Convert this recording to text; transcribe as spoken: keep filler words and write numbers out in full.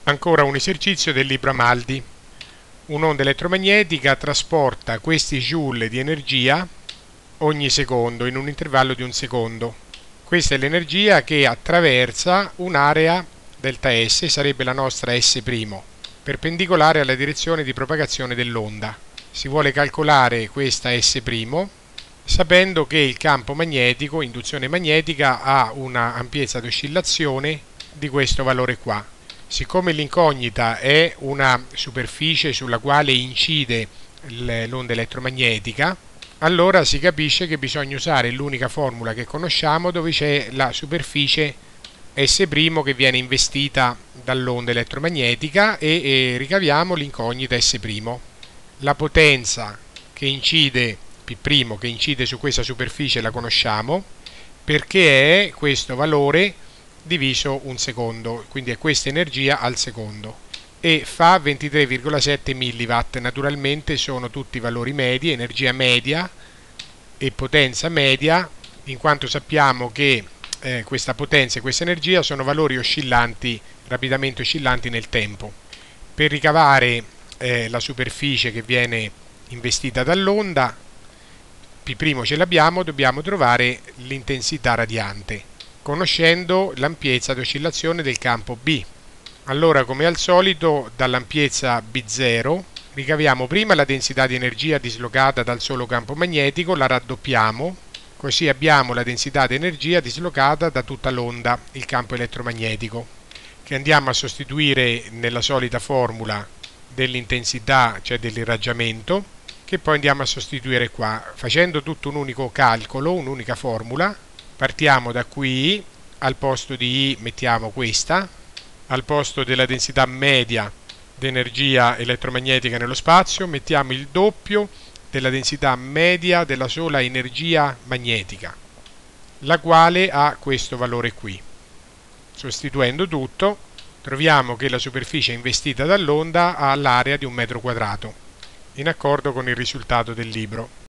Ancora un esercizio del libro Amaldi. Un'onda elettromagnetica trasporta questi joule di energia ogni secondo, in un intervallo di un secondo. Questa è l'energia che attraversa un'area delta S, sarebbe la nostra S', perpendicolare alla direzione di propagazione dell'onda. Si vuole calcolare questa S', sapendo che il campo magnetico, induzione magnetica, ha una ampiezza d'oscillazione di questo valore qua. Siccome l'incognita è una superficie sulla quale incide l'onda elettromagnetica, allora si capisce che bisogna usare l'unica formula che conosciamo, dove c'è la superficie S' che viene investita dall'onda elettromagnetica e, e ricaviamo l'incognita S'. La potenza che incide, P', che incide su questa superficie la conosciamo, perché è questo valore diviso un secondo, quindi è questa energia al secondo, e fa ventitré virgola sette milliwatt. Naturalmente sono tutti valori medi, energia media e potenza media, in quanto sappiamo che eh, questa potenza e questa energia sono valori oscillanti, rapidamente oscillanti nel tempo. Per ricavare eh, la superficie che viene investita dall'onda, P' ce l'abbiamo, dobbiamo trovare l'intensità radiante, conoscendo l'ampiezza d'oscillazione del campo B. Allora, come al solito, dall'ampiezza B zero ricaviamo prima la densità di energia dislocata dal solo campo magnetico, la raddoppiamo, così abbiamo la densità di energia dislocata da tutta l'onda, il campo elettromagnetico, che andiamo a sostituire nella solita formula dell'intensità, cioè dell'irraggiamento, che poi andiamo a sostituire qua, facendo tutto un unico calcolo, un'unica formula. Partiamo da qui, al posto di I mettiamo questa, al posto della densità media di energia elettromagnetica nello spazio mettiamo il doppio della densità media della sola energia magnetica, la quale ha questo valore qui. Sostituendo tutto, troviamo che la superficie investita dall'onda ha l'area di un metro quadrato, in accordo con il risultato del libro.